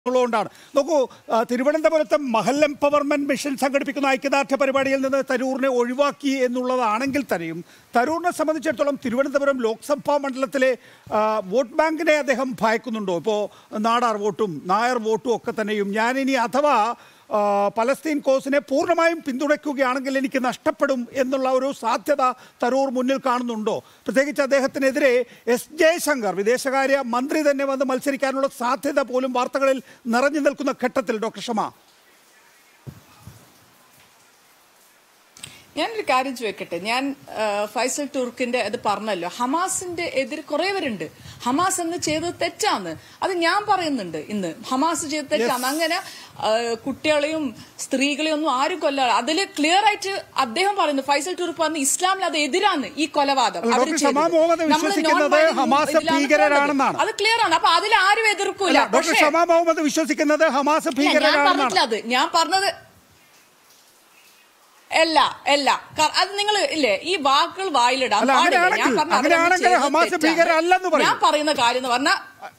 ാണ് നോക്കൂ. തിരുവനന്തപുരത്തെ മഹൽ എംപവർമെന്റ് മിഷൻ സംഘടിപ്പിക്കുന്ന ഐക്യദാർഢ്യ പരിപാടിയിൽ നിന്ന് തരൂരിനെ ഒഴിവാക്കി എന്നുള്ളതാണെങ്കിൽ തന്നെയും തരൂരിനെ സംബന്ധിച്ചിടത്തോളം തിരുവനന്തപുരം ലോക്സഭാ മണ്ഡലത്തിലെ വോട്ട് ബാങ്കിനെ അദ്ദേഹം ഭയക്കുന്നുണ്ടോ? ഇപ്പോൾ നാടാർ വോട്ടും നായർ വോട്ടും ഒക്കെ തന്നെയും ഞാനിനി അഥവാ പലസ്തീൻ കോസിനെ പൂർണ്ണമായും പിന്തുണയ്ക്കുകയാണെങ്കിൽ എനിക്ക് നഷ്ടപ്പെടും എന്നുള്ള ഒരു സാധ്യത തരൂർ മുന്നിൽ കാണുന്നുണ്ടോ? പ്രത്യേകിച്ച് അദ്ദേഹത്തിനെതിരെ എസ് ജയശങ്കർ വിദേശകാര്യ മന്ത്രി തന്നെ വന്ന് മത്സരിക്കാനുള്ള സാധ്യത പോലും വാർത്തകളിൽ നിറഞ്ഞു നിൽക്കുന്ന ഘട്ടത്തിൽ ഡോക്ടർ ഷമ, ഞാനൊരു കാര്യം ചോദിക്കട്ടെ. ഞാൻ ഫൈസൽ തുർക്കിന്റെ അത് പറഞ്ഞല്ലോ, ഹമാസിന്റെ എതിര് കുറെ പേരുണ്ട്. ഹമാസ് എന്ന് ചെയ്തത് തെറ്റാന്ന് അത് ഞാൻ പറയുന്നുണ്ട്. ഇന്ന് ഹമാസ് ചെയ്ത് തെറ്റാന്ന്. അങ്ങനെ കുട്ടികളെയും സ്ത്രീകളെയും ഒന്നും ആരും കൊല്ലാതെ അതില് ക്ലിയർ ആയിട്ട് അദ്ദേഹം പറയുന്നു. ഫൈസൽ തുർക്ക് പറഞ്ഞു ഇസ്ലാമിൽ അത് എതിരാന്ന് ഈ കൊലപാതകം. അത് ക്ലിയർ ആണ്. അപ്പൊ അതിൽ ആരും എതിർക്കൂല. വിശ്വസിക്കുന്നത് ഹമാസ് ഭീകരരാണെന്നാണ് ഞാൻ പറഞ്ഞത്. അത് നിങ്ങൾ ഇല്ലേ ഈ വാക്കുകൾ വായിലിടാൻ പാടില്ല. ഞാൻ പറയുന്ന കാര്യം എന്ന് പറഞ്ഞാൽ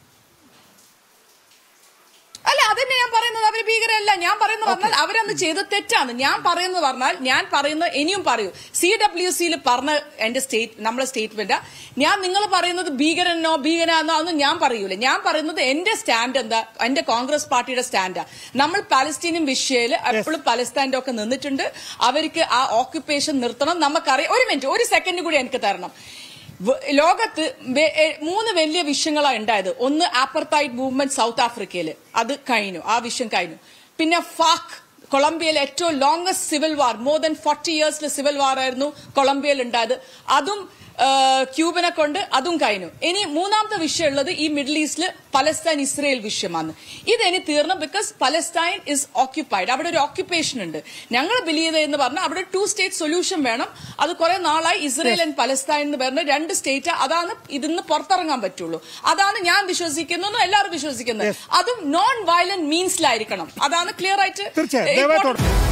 അല്ല, അതന്നെ ഞാൻ പറയുന്നത്. അവര് ഭീകരല്ല. ഞാൻ പറയുന്നത് പറഞ്ഞാൽ അവരന്ന് ചെയ്ത് തെറ്റാണ്. ഞാൻ പറയുന്നത് പറഞ്ഞാൽ ഞാൻ പറയുന്നത് ഇനിയും പറയൂ. CWCയിൽ പറഞ്ഞ എന്റെ നമ്മളെ സ്റ്റേറ്റ്മെന്റ് ഞാൻ നിങ്ങൾ പറയുന്നത് ഭീകരനോ ഒന്നും ഞാൻ പറയൂല. ഞാൻ പറയുന്നത് എന്റെ സ്റ്റാൻഡ് എന്താ, എന്റെ കോൺഗ്രസ് പാർട്ടിയുടെ സ്റ്റാൻഡാ. നമ്മൾ പാലസ്തീനിയൻ വിഷയത്തിൽ എപ്പോഴും പലസ്തീൻ്റെ ഒക്കെ നിന്നിട്ടുണ്ട്. അവർക്ക് ആ ഓക്യുപ്പേഷൻ നിർത്തണം. നമുക്കറിയാം. ഒരു മിനിറ്റ്, ഒരു സെക്കൻഡ് കൂടി എനിക്ക് തരണം. ലോകത്ത് 3 വലിയ വിഷയങ്ങളാണ് ഉണ്ടായത്. ഒന്ന് ആപ്പർത്തൈഡ് മൂവ്മെന്റ് സൗത്ത് ആഫ്രിക്കയിൽ, അത് കഴിഞ്ഞു, ആ വിഷയം കഴിഞ്ഞു. പിന്നെ കൊളംബിയയിൽ ഏറ്റവും longest civil war, more than 40 years civil war ആയിരുന്നു കൊളംബിയയിൽ ഉണ്ടായത്. അതും ക്യൂബനെ കൊണ്ട് അതും കഴിഞ്ഞു. ഇനി മൂന്നാമത്തെ വിഷയം ഉള്ളത് ഈ മിഡിൽ ഈസ്റ്റില് പലസ്തീൻ ഇസ്രയേൽ വിഷയമാണ്. ഇതെനി തീർന്നു. Because Palestine is occupied. അവിടെ ഒരു ഓക്യുപ്പേഷൻ ഉണ്ട്. ഞങ്ങൾ ബിലീവ് എന്ന് പറഞ്ഞാൽ അവിടെ 2 state സൊല്യൂഷൻ വേണം. അത് കുറെ നാളായി ഇസ്രയേൽ ആൻഡ് പലസ്തീൻ എന്ന് പറഞ്ഞ 2 സ്റ്റേറ്റ്. അതാണ് ഇതിന്ന് പുറത്തിറങ്ങാൻ പറ്റുള്ളൂ. അതാണ് ഞാൻ വിശ്വസിക്കുന്നു, എല്ലാവരും വിശ്വസിക്കുന്നത്. അതും നോൺ വയലന്റ് മീൻസിലായിരിക്കണം. അതാണ് ക്ലിയർ ആയിട്ട്.